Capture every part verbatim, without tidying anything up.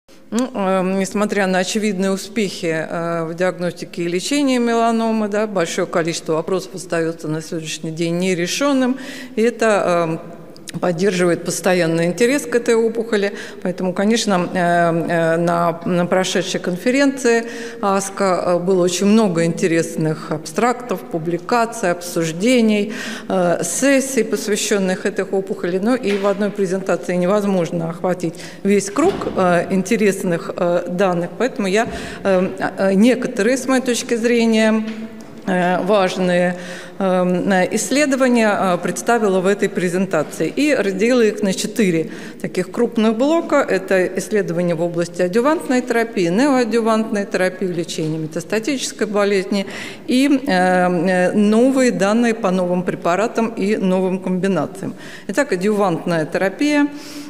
Ну, э, несмотря на очевидные успехи э, в диагностике и лечении меланомы, да, большое количество вопросов остается на сегодняшний день нерешенным, и это э, поддерживает постоянный интерес к этой опухоли. Поэтому, конечно, на, на прошедшей конференции АСКО было очень много интересных абстрактов, публикаций, обсуждений, сессий, посвященных этой опухоли. Но и в одной презентации невозможно охватить весь круг интересных данных. Поэтому я некоторые, с моей точки зрения, важные исследования представила в этой презентации и разделила их на четыре таких крупных блока. Это исследования в области адъювантной терапии, неоадъювантной терапии, лечения метастатической болезни и новые данные по новым препаратам и новым комбинациям. Итак, адъювантная терапия.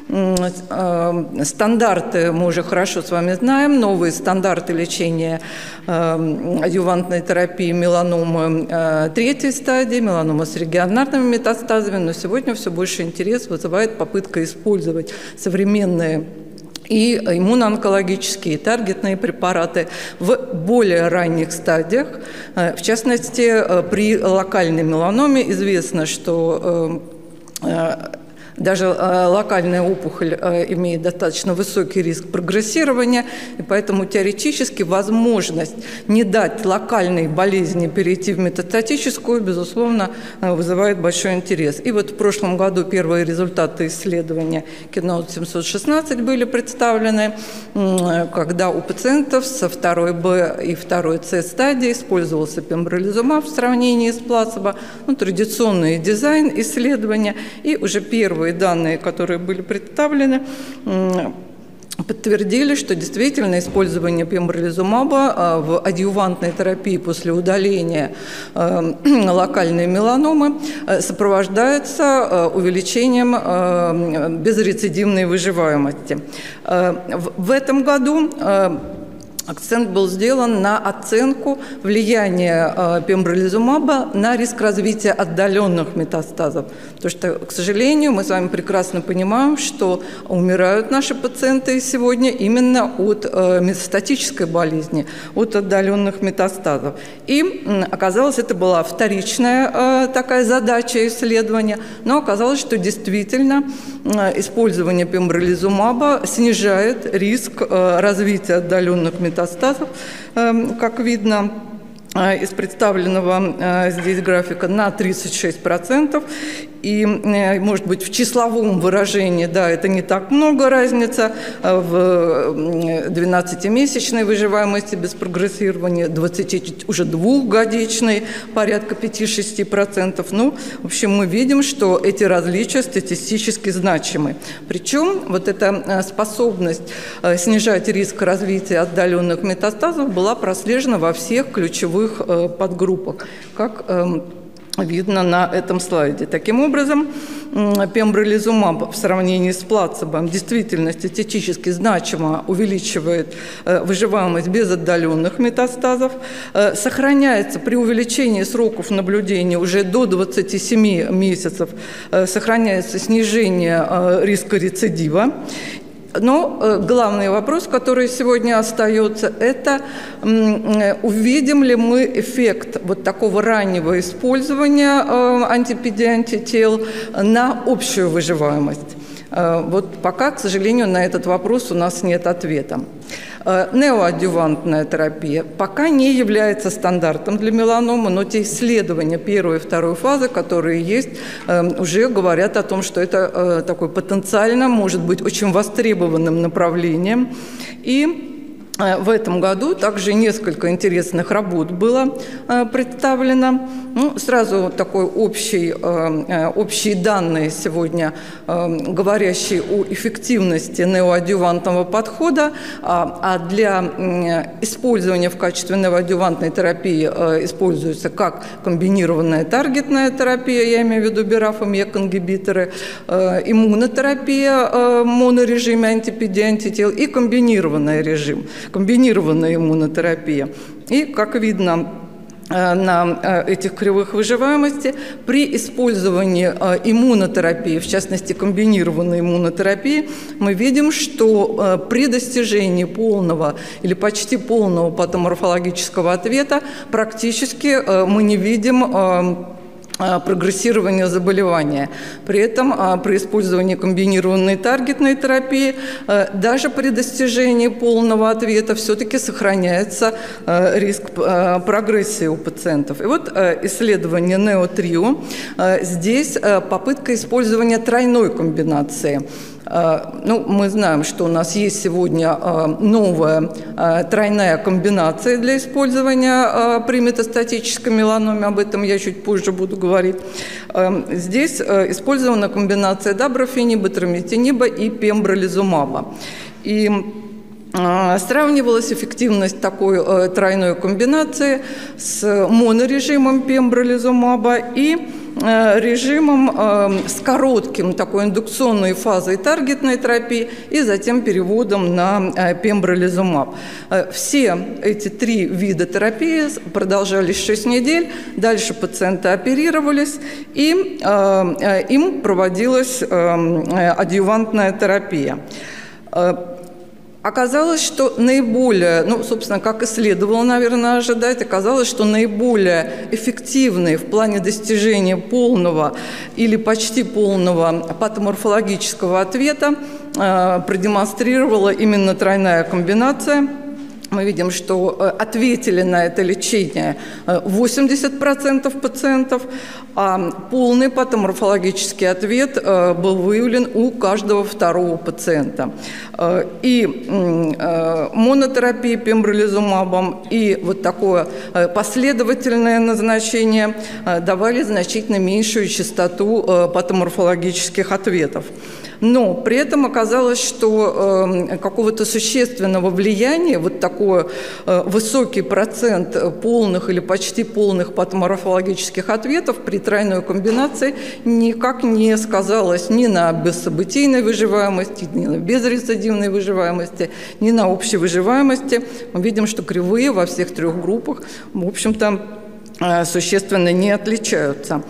Стандарты мы уже хорошо с вами знаем, новые стандарты лечения адъювантной терапии меланомы третьей стадии, меланома с регионарными метастазами, но сегодня все больше интерес вызывает попытка использовать современные и иммуноонкологические, и таргетные препараты в более ранних стадиях. В частности, при локальной меланоме известно, что даже локальная опухоль имеет достаточно высокий риск прогрессирования, и поэтому теоретически возможность не дать локальной болезни перейти в метастатическую, безусловно, вызывает большой интерес. И вот в прошлом году первые результаты исследования Keynote семьсот шестнадцать были представлены, когда у пациентов со второй Б и второй С стадии использовался пембролизумаб в сравнении с плацебо, ну, традиционный дизайн исследования, и уже первые данные, которые были представлены, подтвердили, что действительно использование пембролизумаба в адъювантной терапии после удаления локальной меланомы сопровождается увеличением безрецидивной выживаемости. В этом году акцент был сделан на оценку влияния пембролизумаба на риск развития отдаленных метастазов. Потому что, к сожалению, мы с вами прекрасно понимаем, что умирают наши пациенты сегодня именно от метастатической болезни, от отдаленных метастазов. И оказалось, это была вторичная такая задача исследования, но оказалось, что действительно использование пембролизумаба снижает риск развития отдаленных метастазов. Метастазов, как видно из представленного здесь графика, на тридцать шесть процентов. И, может быть, в числовом выражении, да, это не так много разница в двенадцатимесячной выживаемости без прогрессирования, двадцати, уже двухгодичной, порядка пяти-шести процентов. Ну, в общем, мы видим, что эти различия статистически значимы. Причем вот эта способность снижать риск развития отдаленных метастазов была прослежена во всех ключевых подгруппах, как видно на этом слайде. Таким образом, пембролизумаб в сравнении с плацебо действительно статистически значимо увеличивает выживаемость без отдаленных метастазов, сохраняется при увеличении сроков наблюдения уже до двадцати семи месяцев, сохраняется снижение риска рецидива. Но главный вопрос, который сегодня остается, это увидим ли мы эффект вот такого раннего использования анти-пи ди антител на общую выживаемость. Вот пока, к сожалению, на этот вопрос у нас нет ответа. Неоадъювантная терапия пока не является стандартом для меланомы, но те исследования первой и второй фазы, которые есть, уже говорят о том, что это такой потенциально может быть очень востребованным направлением. И в этом году также несколько интересных работ было представлено. Ну, сразу такой общий, общие данные сегодня, говорящие о эффективности неоадъювантного подхода, а для использования в качестве неоадъювантной терапии используется как комбинированная таргетная терапия, я имею в виду бираф и мек-ингибиторы, иммунотерапия в монорежиме анти-пи ди антител и комбинированный режим, комбинированная иммунотерапия. И, как видно на этих кривых выживаемости при использовании иммунотерапии, в частности комбинированной иммунотерапии, мы видим, что при достижении полного или почти полного патоморфологического ответа практически мы не видим прогрессирования заболевания. При этом при использовании комбинированной таргетной терапии даже при достижении полного ответа все-таки сохраняется риск прогрессии у пациентов. И вот исследование нео-трио. Здесь попытка использования тройной комбинации. Ну, мы знаем, что у нас есть сегодня новая тройная комбинация для использования при метастатической меланоме. Об этом я чуть позже буду говорить. Здесь использована комбинация дабрафениба, трамитиниба и пембролизумаба. И сравнивалась эффективность такой тройной комбинации с монорежимом пембролизумаба и режимом э, с коротким такой индукционной фазой таргетной терапии и затем переводом на э, пембролизумаб. Э, все эти три вида терапии продолжались шесть недель, дальше пациенты оперировались, и э, э, им проводилась э, адъювантная терапия. Э, Оказалось, что наиболее, ну, собственно, как и следовало, наверное, ожидать, оказалось, что наиболее эффективной в плане достижения полного или почти полного патоморфологического ответа э, продемонстрировала именно тройная комбинация. Мы видим, что ответили на это лечение восемьдесят процентов пациентов, а полный патоморфологический ответ был выявлен у каждого второго пациента. И монотерапия пембролизумабом, и вот такое последовательное назначение давали значительно меньшую частоту патоморфологических ответов. Но при этом оказалось, что э, какого-то существенного влияния, вот такой э, высокий процент полных или почти полных патоморфологических ответов при тройной комбинации никак не сказалось ни на бессобытийной выживаемости, ни на безрецидивной выживаемости, ни на общей выживаемости. Мы видим, что кривые во всех трех группах, в общем-то, существенно не отличаются.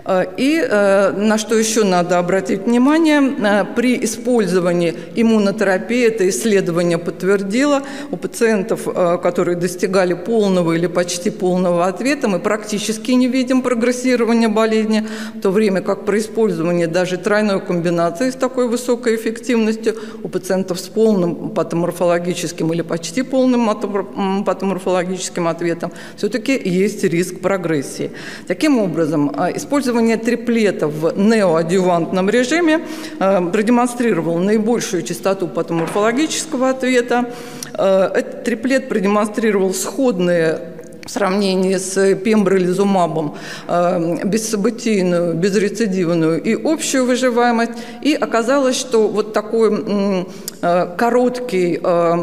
И на что еще надо обратить внимание, при использовании иммунотерапии, это исследование подтвердило, у пациентов, которые достигали полного или почти полного ответа, мы практически не видим прогрессирования болезни, в то время как при использовании даже тройной комбинации с такой высокой эффективностью у пациентов с полным патоморфологическим или почти полным патоморфологическим ответом все-таки есть риск прогрессии. Таким образом, использование триплетов в неоадъювантном режиме продемонстрировало наибольшую частоту патоморфологического ответа. Этот триплет продемонстрировал сходные в сравнении с пембролизумабом бессобытийную, безрецидивную и общую выживаемость. И оказалось, что вот такой короткий,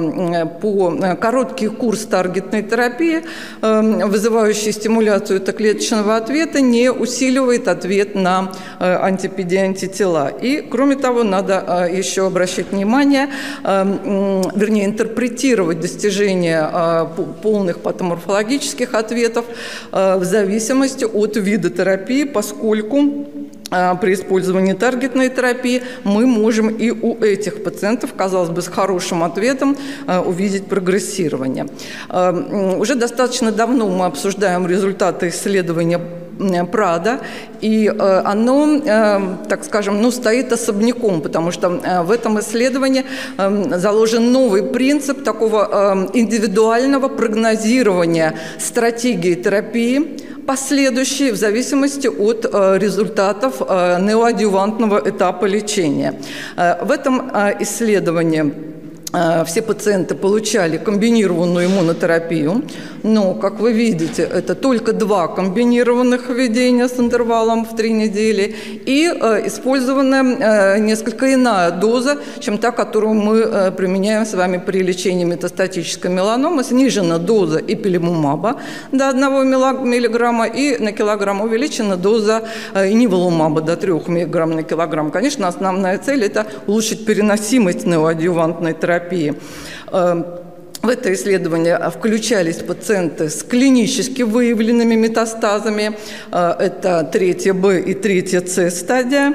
по, короткий курс таргетной терапии, вызывающий стимуляцию клеточного ответа, не усиливает ответ на антипи-антитела. И, кроме того, надо еще обращать внимание, вернее, интерпретировать достижения полных патоморфологических ответов в зависимости от вида терапии, поскольку при использовании таргетной терапии мы можем и у этих пациентов, казалось бы, с хорошим ответом увидеть прогрессирование. Уже достаточно давно мы обсуждаем результаты исследования Прада, и оно, так скажем, ну, стоит особняком, потому что в этом исследовании заложен новый принцип такого индивидуального прогнозирования стратегии терапии, последующие в зависимости от результатов неоадъювантного этапа лечения. В этом исследовании все пациенты получали комбинированную иммунотерапию, но, как вы видите, это только два комбинированных введения с интервалом в три недели и использована несколько иная доза, чем та, которую мы применяем с вами при лечении метастатической меланомы. Снижена доза ипилимумаба до одного миллиграмма и на килограмм увеличена доза ниволумаба до трёх миллиграмм на килограмм. Конечно, основная цель – это улучшить переносимость неоадъювантной терапии. В это исследование включались пациенты с клинически выявленными метастазами. Это третья Б и третья С стадия.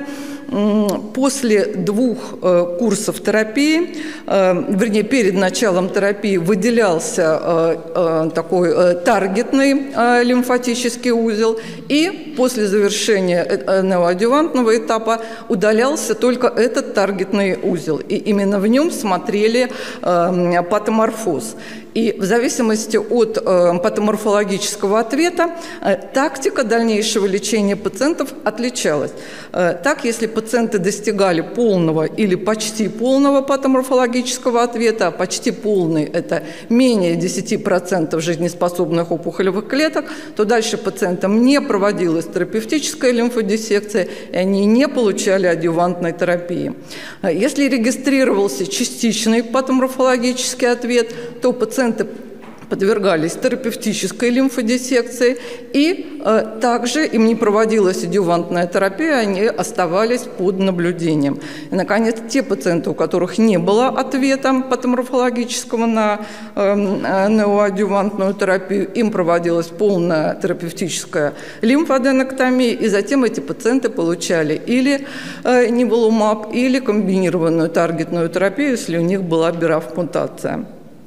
После двух э, курсов терапии, э, вернее, перед началом терапии выделялся э, э, такой э, таргетный э, лимфатический узел, и после завершения э, неоадъювантного этапа удалялся только этот таргетный узел, и именно в нем смотрели э, патоморфоз. И в зависимости от э, патоморфологического ответа э, тактика дальнейшего лечения пациентов отличалась. Э, так, если пациенты достигали полного или почти полного патоморфологического ответа, а почти полный – это менее десяти процентов жизнеспособных опухолевых клеток, то дальше пациентам не проводилась терапевтическая лимфодиссекция, и они не получали адъювантной терапии. Если регистрировался частичный патоморфологический ответ, то пациенты подвергались терапевтической лимфодиссекции, и э, также им не проводилась адъювантная терапия, они оставались под наблюдением. И, наконец, те пациенты, у которых не было ответа патоморфологического на э, неоадъювантную терапию, им проводилась полная терапевтическая лимфоденоктомия, и затем эти пациенты получали или э, ниволумаб, или комбинированную таргетную терапию, если у них была би раф-мутация.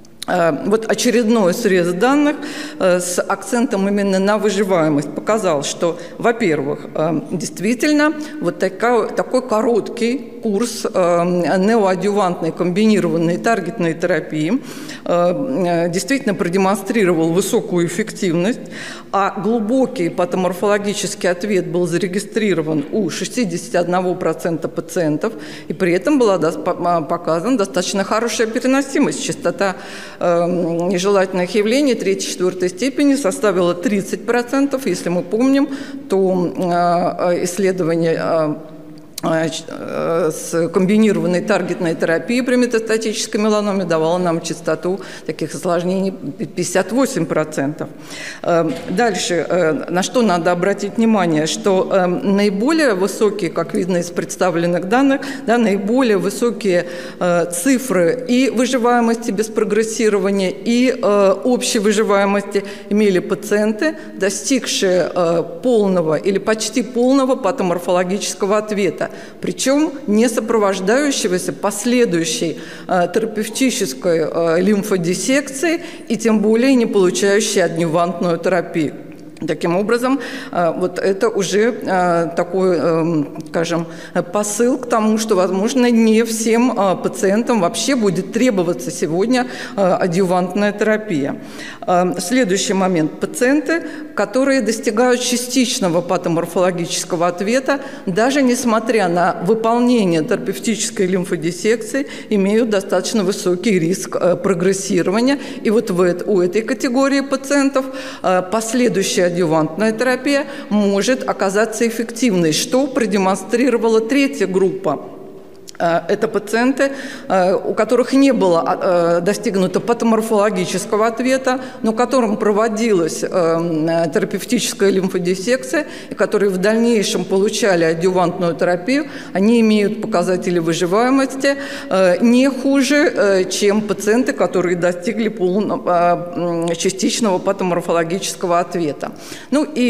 Вот очередной срез данных с акцентом именно на выживаемость показал, что, во-первых, действительно, вот такой, такой короткий курс неоадъювантной комбинированной таргетной терапии действительно продемонстрировал высокую эффективность, а глубокий патоморфологический ответ был зарегистрирован у шестидесяти одного процента пациентов, и при этом была показана достаточно хорошая переносимость, частота нежелательных явлений третьей-четвертой степени составила тридцать процентов. Если мы помним, то исследование с комбинированной таргетной терапией при метастатической меланоме давала нам частоту таких осложнений пятьдесят восемь процентов. Дальше, на что надо обратить внимание, что наиболее высокие, как видно из представленных данных, да, наиболее высокие цифры и выживаемости без прогрессирования, и общей выживаемости имели пациенты, достигшие полного или почти полного патоморфологического ответа, причем не сопровождающегося последующей э, терапевтической э, лимфодиссекцией и тем более не получающей адъювантную терапию. Таким образом, вот это уже такой, скажем, посыл к тому, что, возможно, не всем пациентам вообще будет требоваться сегодня адъювантная терапия. Следующий момент. Пациенты, которые достигают частичного патоморфологического ответа, даже несмотря на выполнение терапевтической лимфодиссекции, имеют достаточно высокий риск прогрессирования. И вот в, у этой категории пациентов последующая адъювантная терапия может оказаться эффективной, что продемонстрировала третья группа. Это пациенты, у которых не было достигнуто патоморфологического ответа, но которым проводилась терапевтическая лимфодиссекция, и которые в дальнейшем получали адъювантную терапию, они имеют показатели выживаемости не хуже, чем пациенты, которые достигли полного, частичного патоморфологического ответа. Ну и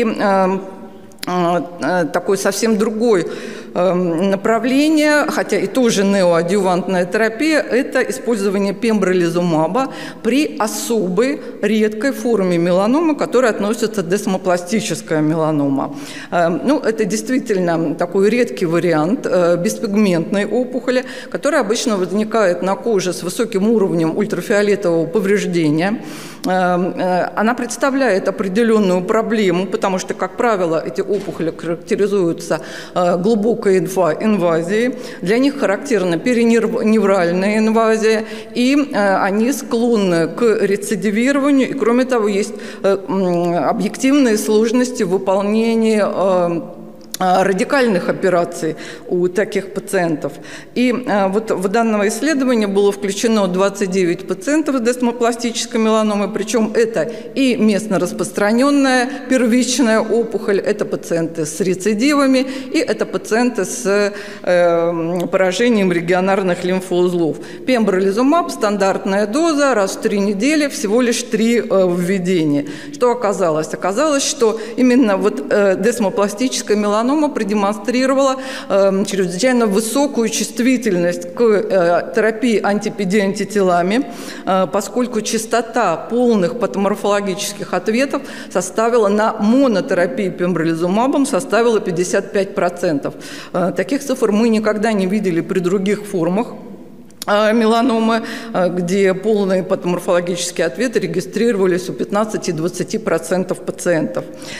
такой совсем другой направление, хотя и тоже неоадъювантная терапия, это использование пембролизумаба при особой редкой форме меланомы, которая относится к десмопластическая меланома. Ну, это действительно такой редкий вариант беспигментной опухоли, которая обычно возникает на коже с высоким уровнем ультрафиолетового повреждения. Она представляет определенную проблему, потому что, как правило, эти опухоли характеризуются глубокой инвазией. Для них характерна периневральная инвазия, и они склонны к рецидивированию. И, кроме того, есть объективные сложности в выполнении радикальных операций у таких пациентов. И вот в данное исследование было включено двадцать девять пациентов с десмопластической меланомой, причем это и местно распространенная первичная опухоль, это пациенты с рецидивами, и это пациенты с э, поражением регионарных лимфоузлов. Пембролизумаб, стандартная доза, раз в три недели, всего лишь три э, введения. Что оказалось? Оказалось, что именно вот э, десмопластическая меланома продемонстрировала э, чрезвычайно высокую чувствительность к э, терапии антипи-ди-антителами, э, поскольку частота полных патоморфологических ответов составила на монотерапии пембролизумабом составила пятьдесят пять процентов. Э, таких цифр мы никогда не видели при других формах меланомы, где полные патоморфологические ответы регистрировались у пятнадцати-двадцати процентов пациентов.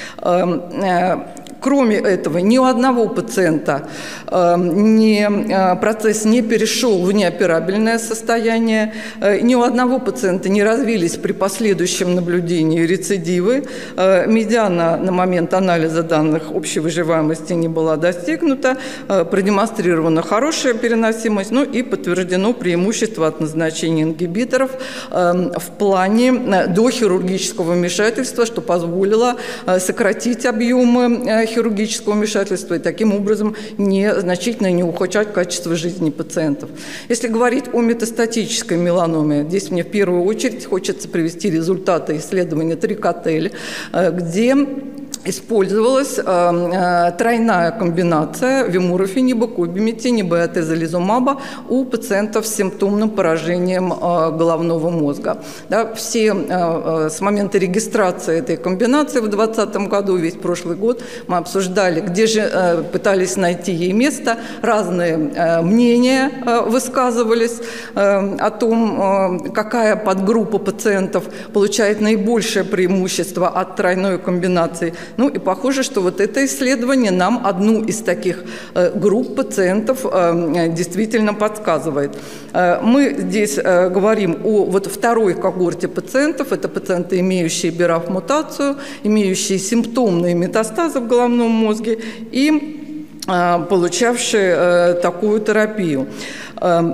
Кроме этого, ни у одного пациента э, не, э, процесс не перешел в неоперабельное состояние, э, ни у одного пациента не развились при последующем наблюдении рецидивы. Э, медиана на момент анализа данных общей выживаемости не была достигнута, э, продемонстрирована хорошая переносимость, ну и подтверждено преимущество от назначения ингибиторов э, в плане э, дохирургического вмешательства, что позволило э, сократить объемы э, хирургического вмешательства и таким образом не, значительно не ухудшать качество жизни пациентов. Если говорить о метастатической меланоме, здесь мне в первую очередь хочется привести результаты исследования Трикотель, где использовалась э, тройная комбинация вимурофениба, кобиметиниба и атезолизумаба у пациентов с симптомным поражением э, головного мозга. Да, все э, с момента регистрации этой комбинации в две тысячи двадцатом году, весь прошлый год, мы обсуждали, где же э, пытались найти ей место, разные э, мнения э, высказывались э, о том, э, какая подгруппа пациентов получает наибольшее преимущество от тройной комбинации. Ну и похоже, что вот это исследование нам одну из таких э, групп пациентов э, действительно подсказывает. Э, мы здесь э, говорим о вот второй когорте пациентов. Это пациенты, имеющие би ар эф мутацию, имеющие симптомные метастазы в головном мозге и э, получавшие э, такую терапию. Э,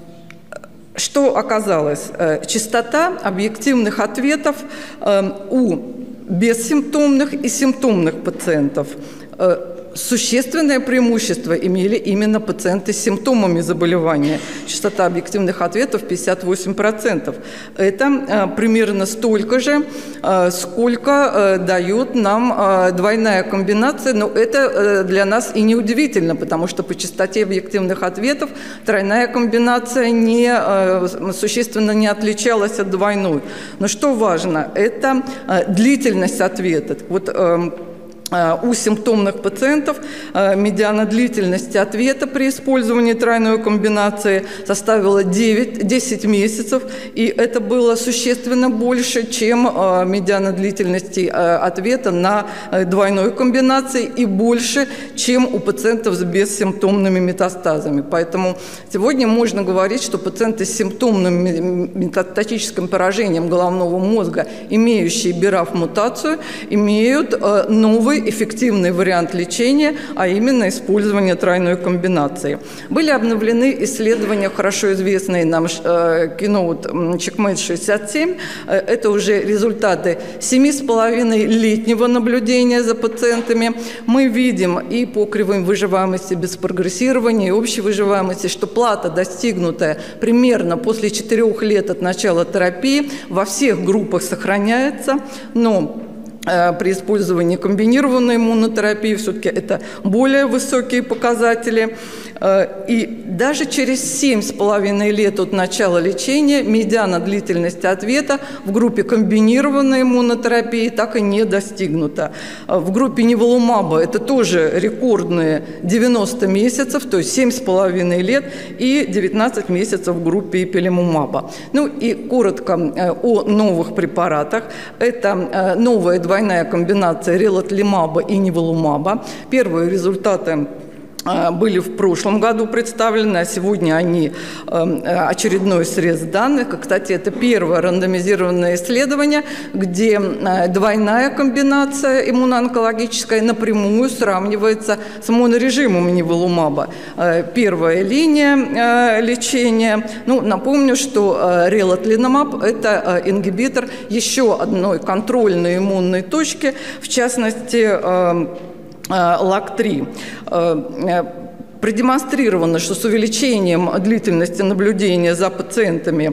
что оказалось? Э, частота объективных ответов э, у бессимптомных и симптомных пациентов. Существенное преимущество имели именно пациенты с симптомами заболевания. Частота объективных ответов пятьдесят восемь процентов. Это э, примерно столько же, э, сколько э, дает нам э, двойная комбинация. Но это э, для нас и не удивительно, потому что по частоте объективных ответов тройная комбинация не, э, существенно не отличалась от двойной. Но что важно, это э, длительность ответа. Вот, э, у симптомных пациентов медиана длительности ответа при использовании тройной комбинации составила девять-десять месяцев, и это было существенно больше, чем медиана длительности ответа на двойной комбинации, и больше, чем у пациентов с бессимптомными метастазами. Поэтому сегодня можно говорить, что пациенты с симптомным метастатическим поражением головного мозга, имеющие би ар эф мутацию, имеют новый эффективный вариант лечения, а именно использование тройной комбинации. Были обновлены исследования, хорошо известные нам Keynote CheckMate шестьдесят семь. Это уже результаты семи с половиной летнего наблюдения за пациентами. Мы видим и по кривым выживаемости без прогрессирования, и общей выживаемости, что плата, достигнутая примерно после четырех лет от начала терапии, во всех группах сохраняется, но при использовании комбинированной иммунотерапии все-таки это более высокие показатели. И даже через семь с половиной лет от начала лечения медиана длительности ответа в группе комбинированной иммунотерапии так и не достигнута. В группе неволумаба это тоже рекордные девяносто месяцев, то есть семь с половиной лет, и девятнадцать месяцев в группе ипилимумаба. Ну и коротко о новых препаратах. Это новая двойная комбинация релатлимаба и неволумаба. Первые результаты были в прошлом году представлены, а сегодня они очередной срез данных. Кстати, это первое рандомизированное исследование, где двойная комбинация иммуноонкологическая напрямую сравнивается с монорежимом ниволумаба. Первая линия лечения. Ну, напомню, что релатлиномаб – это ингибитор еще одной контрольной иммунной точки, в частности, лак три. Продемонстрировано, что с увеличением длительности наблюдения за пациентами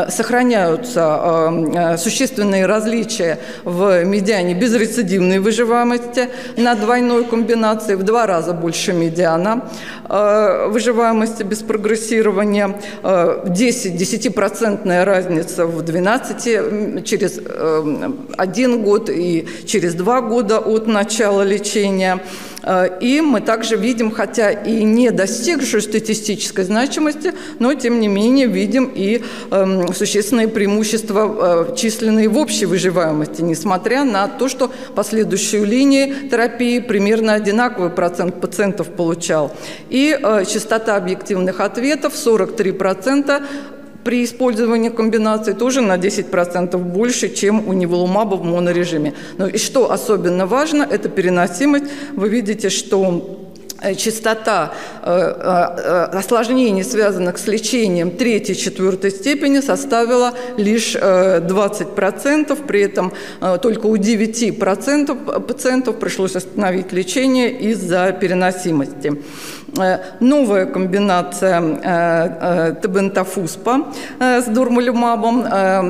сохраняются существенные различия в медиане безрецидивной выживаемости на двойной комбинации, в два раза больше медиана выживаемости без прогрессирования, десятипроцентная разница в двенадцати, через один год и через два года от начала лечения. И мы также видим, хотя и не достигшую статистической значимости, но тем не менее видим и э, существенные преимущества э, численные в общей выживаемости, несмотря на то, что последующую линию терапии примерно одинаковый процент пациентов получал. И э, частота объективных ответов сорок три процента при использовании комбинации тоже на десять процентов больше, чем у ниволумаба в монорежиме. Ну и что особенно важно, это переносимость. Вы видите, что частота осложнений, связанных с лечением третьей-четвертой степени, составила лишь двадцать процентов. При этом только у девяти процентов пациентов пришлось остановить лечение из-за переносимости. Новая комбинация тебентафуспа с дурмалюмабом.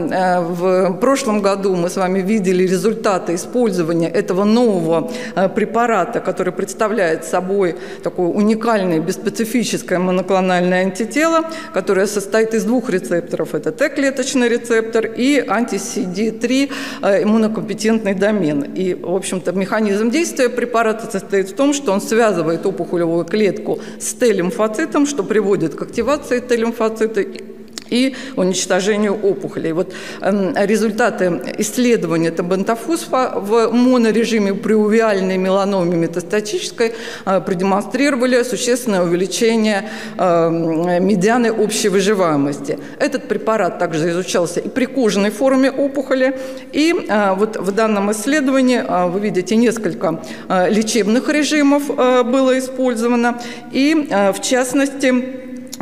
В прошлом году мы с вами видели результаты использования этого нового препарата, который представляет собой такое уникальное биспецифическое моноклональное антитело, которое состоит из двух рецепторов. Это Т-клеточный рецептор и анти-си ди три иммунокомпетентный домен. И, в общем-то, механизм действия препарата состоит в том, что он связывает опухолевую клетку с Т-лимфоцитом, что приводит к активации Т-лимфоцита и уничтожению опухолей. Вот э, результаты исследования тебентафуспа в монорежиме при увиальной меланоме метастатической э, продемонстрировали существенное увеличение э, медианы общей выживаемости. Этот препарат также изучался и при кожной форме опухоли. И э, вот в данном исследовании э, вы видите несколько э, лечебных режимов э, было использовано. И э, в частности,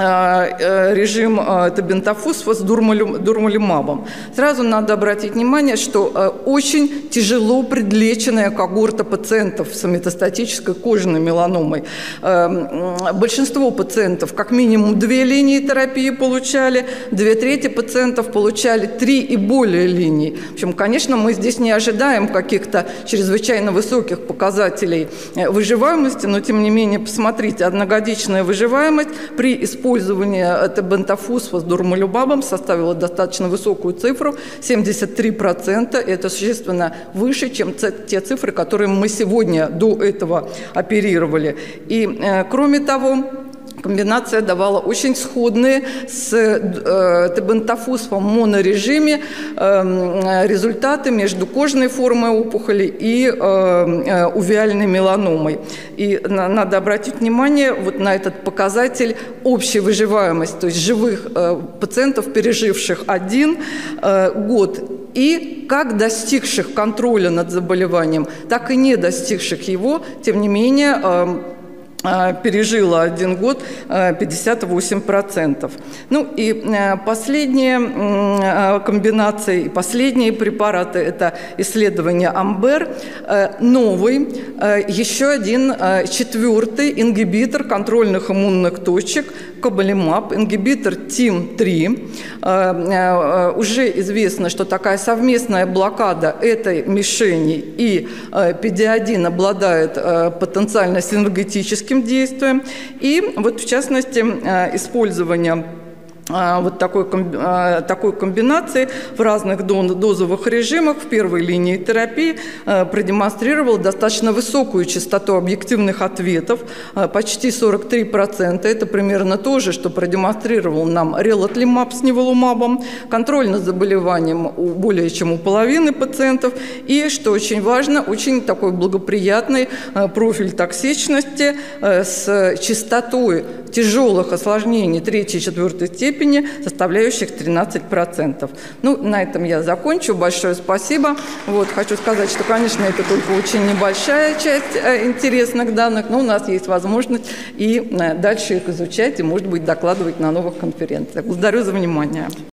режим тебентафуспа с дурмалюмабом. Сразу надо обратить внимание, что очень тяжело предлеченная когорта пациентов с метастатической кожной меланомой. Большинство пациентов как минимум две линии терапии получали, две трети пациентов получали три и более линий. В общем, конечно, мы здесь не ожидаем каких-то чрезвычайно высоких показателей выживаемости, но тем не менее, посмотрите, одногодичная выживаемость при использовании Использование тебентафуспа с дурмалюмабом составило достаточно высокую цифру – семьдесят три процента. Это существенно выше, чем те цифры, которые мы сегодня до этого оперировали. И, э, кроме того, комбинация давала очень сходные с э, тебентафуспом в монорежиме э, результаты между кожной формой опухоли и э, э, увиальной меланомой. И на, надо обратить внимание вот на этот показатель общей выживаемости, то есть живых э, пациентов, переживших один э, год, и как достигших контроля над заболеванием, так и не достигших его, тем не менее, э, пережила один год пятьдесят восемь процентов. Ну и последняя комбинация, и последние препараты – это исследование Амбер, новый, еще один четвертый ингибитор контрольных иммунных точек, кобалимаб, ингибитор ти ай эм три. Уже известно, что такая совместная блокада этой мишени и пи ди один обладает потенциально синергетическим действием. И вот в частности использование вот такой, такой комбинации в разных дозовых режимах в первой линии терапии продемонстрировал достаточно высокую частоту объективных ответов, почти сорок три процента. Это примерно то же, что продемонстрировал нам релатлимаб с ниволумабом, контроль над заболеванием у более чем у половины пациентов, и, что очень важно, очень такой благоприятный профиль токсичности с частотой тяжелых осложнений третьей и четвертой степени, составляющих тринадцать процентов. Ну, на этом я закончу. Большое спасибо. Вот, хочу сказать, что, конечно, это только очень небольшая часть интересных данных, но у нас есть возможность и дальше их изучать и, может быть, докладывать на новых конференциях. Благодарю за внимание.